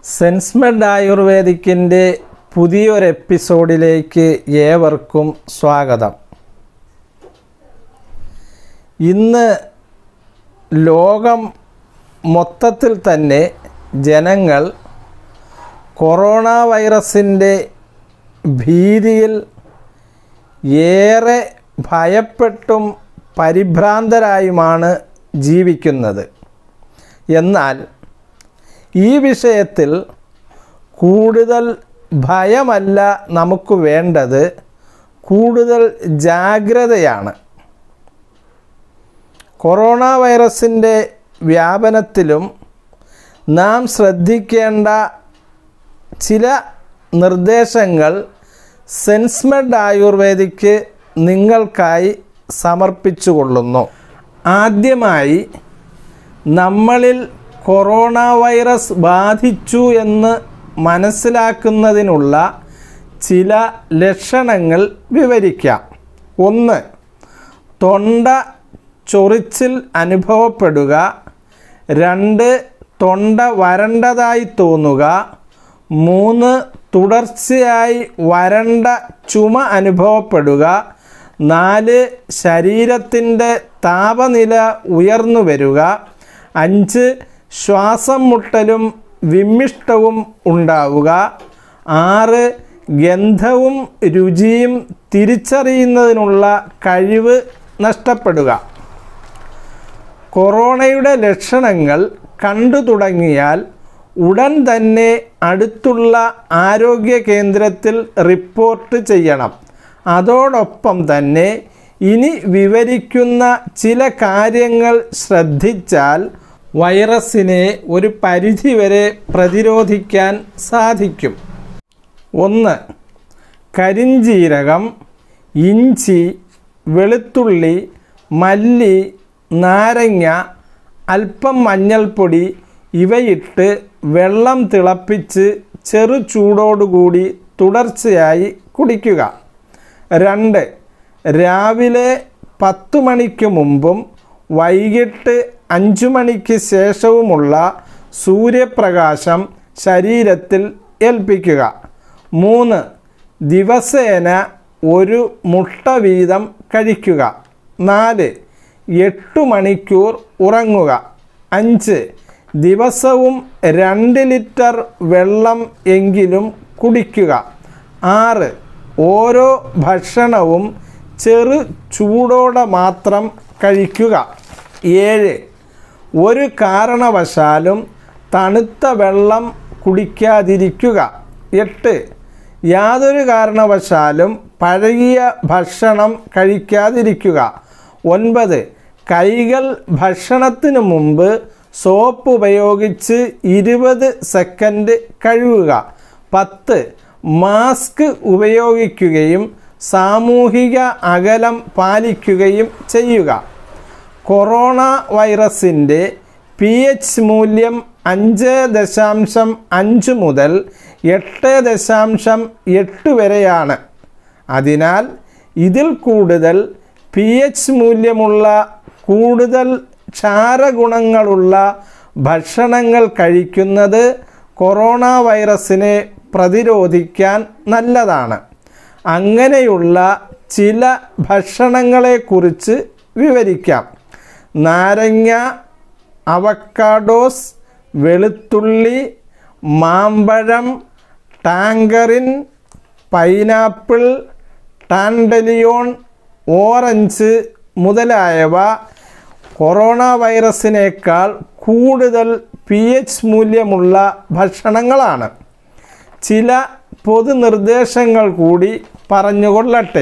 സെൻസ്മെഡ് ആയുർവേദിക്കിൻ്റെ പുതിയൊരു എപ്പിസോഡിലേക്ക് ഏവർക്കും സ്വാഗതം. ഇന്ന് ലോകം മൊത്തത്തിൽ തന്നെ ജനങ്ങൾ കൊറോണ വൈറസിൻ്റെ ഭീതിയിൽ ഏറെ ഭയപ്പെട്ടും പരിഭ്രാന്തരായുമാണ് ജീവിക്കുന്നത്. എന്നാൽ ഈ വിഷയത്തിൽ കൂടുതൽ ഭയമല്ല നമുക്ക് വേണ്ടത്, കൂടുതൽ ജാഗ്രതയാണ്. കൊറോണ വൈറസിൻ്റെ വ്യാപനത്തിലും നാം ശ്രദ്ധിക്കേണ്ട ചില നിർദ്ദേശങ്ങൾ സെൻസ്മെഡ് ആയുർവേദിക്ക് നിങ്ങൾക്കായി സമർപ്പിച്ചുകൊള്ളുന്നു. ആദ്യമായി, നമ്മളിൽ കൊറോണ വൈറസ് ബാധിച്ചു എന്ന് മനസ്സിലാക്കുന്നതിനുള്ള ചില ലക്ഷണങ്ങൾ വിവരിക്കാം. 1. തൊണ്ട ചൊറിച്ചിൽ അനുഭവപ്പെടുക. 2. തൊണ്ട വരണ്ടതായി തോന്നുക. 3. തുടർച്ചയായി വരണ്ട ചുമ അനുഭവപ്പെടുക. 4. ശരീരത്തിൻ്റെ താപനില ഉയർന്നു വരിക. 5. ശ്വാസം മുട്ടലും വിമ്മിഷ്ടവും ഉണ്ടാവുക. 6. ഗന്ധവും രുചിയും തിരിച്ചറിയുന്നതിനുള്ള കഴിവ് നഷ്ടപ്പെടുക. കൊറോണയുടെ ലക്ഷണങ്ങൾ കണ്ടു തുടങ്ങിയാൽ ഉടൻ തന്നെ അടുത്തുള്ള ആരോഗ്യ കേന്ദ്രത്തിൽ റിപ്പോർട്ട് ചെയ്യണം. അതോടൊപ്പം തന്നെ ഇനി വിവരിക്കുന്ന ചില കാര്യങ്ങൾ ശ്രദ്ധിച്ചാൽ വൈറസിനെ ഒരു പരിധിവരെ പ്രതിരോധിക്കാൻ സാധിക്കും. 1. കരിഞ്ജീരകം, ഇഞ്ചി, വെളുത്തുള്ളി, മല്ലി, നാരങ്ങ, അല്പം മഞ്ഞൾപ്പൊടി ഇവയിട്ട് വെള്ളം തിളപ്പിച്ച് ചെറു ചൂടോടുകൂടി തുടർച്ചയായി കുടിക്കുക. 2. രാവിലെ 10 മണിക്ക് മുമ്പും വൈകിട്ട് 5 മണിക്ക് ശേഷവുമുള്ള സൂര്യപ്രകാശം ശരീരത്തിൽ ഏൽപ്പിക്കുക. 3. ദിവസേന 1 മുട്ട വീതം കഴിക്കുക. 4. 8 മണിക്കൂർ ഉറങ്ങുക. 5. ദിവസവും 2 ലിറ്റർ വെള്ളം എങ്കിലും കുടിക്കുക. 6. ഓരോ ഭക്ഷണവും ചെറു ചൂടോടെ മാത്രം കഴിക്കുക. 7. ഒരു കാരണവശാലും തണുത്ത വെള്ളം കുടിക്കാതിരിക്കുക. 8. യാതൊരു കാരണവശാലും പഴകിയ ഭക്ഷണം കഴിക്കാതിരിക്കുക. 9. കൈകൾ ഭക്ഷണത്തിന് മുമ്പ് സോപ്പ് ഉപയോഗിച്ച് 20 സെക്കൻഡ് കഴുകുക. 10. മാസ്ക് ഉപയോഗിക്കുകയും സാമൂഹിക അകലം പാലിക്കുകയും ചെയ്യുക. കൊറോണ വൈറസിൻ്റെ pH മൂല്യം 5.5 മുതൽ 8.8 വരെയാണ്. അതിനാൽ ഇതിൽ കൂടുതൽ pH മൂല്യമുള്ള കൂടുതൽ ക്ഷാരഗുണങ്ങളുള്ള ഭക്ഷണങ്ങൾ കഴിക്കുന്നത് കൊറോണ വൈറസിനെ പ്രതിരോധിക്കാൻ നല്ലതാണ്. അങ്ങനെയുള്ള ചില ഭക്ഷണങ്ങളെക്കുറിച്ച് വിവരിക്കാം. നാരങ്ങ, അവക്കാഡോസ്, വെളുത്തുള്ളി, മാമ്പഴം, ടാങ്കറിൻ, പൈനാപ്പിൾ, ടാൻഡലിയോൺ, ഓറഞ്ച് മുതലായവ കൊറോണ വൈറസിനേക്കാൾ കൂടുതൽ pH മൂല്യമുള്ള ഭക്ഷണങ്ങളാണ്. ചില പൊതുനിർദ്ദേശങ്ങൾ കൂടി പറഞ്ഞുകൊള്ളട്ടെ.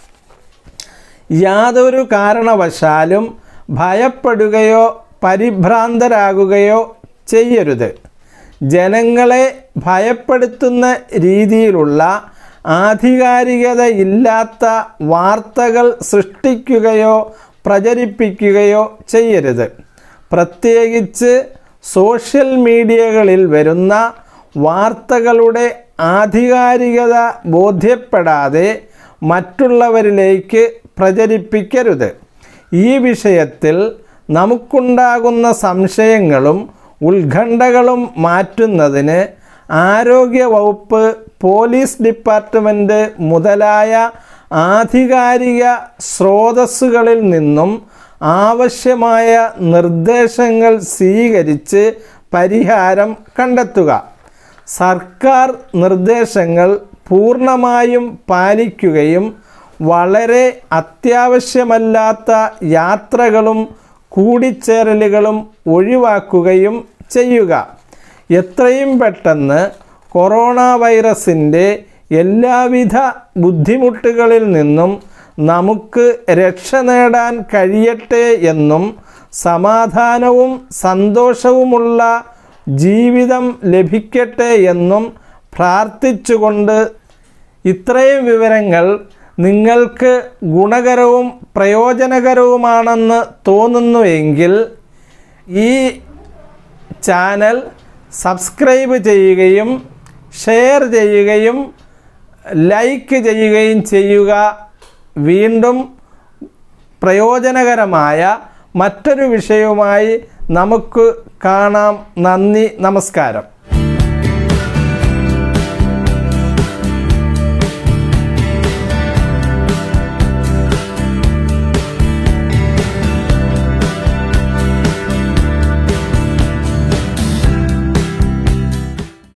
യാതൊരു കാരണവശാലും ഭയപ്പെടുകയോ പരിഭ്രാന്തരാകുകയോ ചെയ്യരുത്. ജനങ്ങളെ ഭയപ്പെടുത്തുന്ന രീതിയിലുള്ള ആധികാരികതയില്ലാത്ത വാർത്തകൾ സൃഷ്ടിക്കുകയോ പ്രചരിപ്പിക്കുകയോ ചെയ്യരുത്. പ്രത്യേകിച്ച് സോഷ്യൽ മീഡിയകളിൽ വരുന്ന വാർത്തകളുടെ ആധികാരികത ബോധ്യപ്പെടാതെ മറ്റുള്ളവരിലേക്ക് പ്രചരിപ്പിക്കരുത്. ഈ വിഷയത്തിൽ നമുക്കുണ്ടാകുന്ന സംശയങ്ങളും ഉത്കണ്ഠകളും മാറ്റുന്നതിന് ആരോഗ്യ വകുപ്പ്, പോലീസ് ഡിപ്പാർട്ട്മെൻറ്റ് മുതലായ ആധികാരിക സ്രോതസ്സുകളിൽ നിന്നും ആവശ്യമായ നിർദ്ദേശങ്ങൾ സ്വീകരിച്ച് പരിഹാരം കണ്ടെത്തുക. സർക്കാർ നിർദ്ദേശങ്ങൾ പൂർണ്ണമായും പാലിക്കുകയും വളരെ അത്യാവശ്യമല്ലാത്ത യാത്രകളും കൂടിച്ചേരലുകളും ഒഴിവാക്കുകയും ചെയ്യുക. എത്രയും പെട്ടെന്ന് കൊറോണ വൈറസിൻ്റെ എല്ലാവിധ ബുദ്ധിമുട്ടുകളിൽ നിന്നും നമുക്ക് രക്ഷ നേടാൻ കഴിയട്ടെ എന്നും സമാധാനവും സന്തോഷവുമുള്ള ജീവിതം ലഭിക്കട്ടെ എന്നും പ്രാർത്ഥിച്ചുകൊണ്ട് ഇത്രയും വിവരങ്ങൾ നിങ്ങൾക്ക് ഗുണകരവും പ്രയോജനകരവുമാണെന്ന് തോന്നുന്നുവെങ്കിൽ ഈ ചാനൽ സബ്സ്ക്രൈബ് ചെയ്യുകയും ഷെയർ ചെയ്യുകയും ലൈക്ക് ചെയ്യുകയും ചെയ്യുക. വീണ്ടും പ്രയോജനകരമായ മറ്റൊരു വിഷയവുമായി നമുക്ക് കാണാം. നന്ദി, നമസ്കാരം.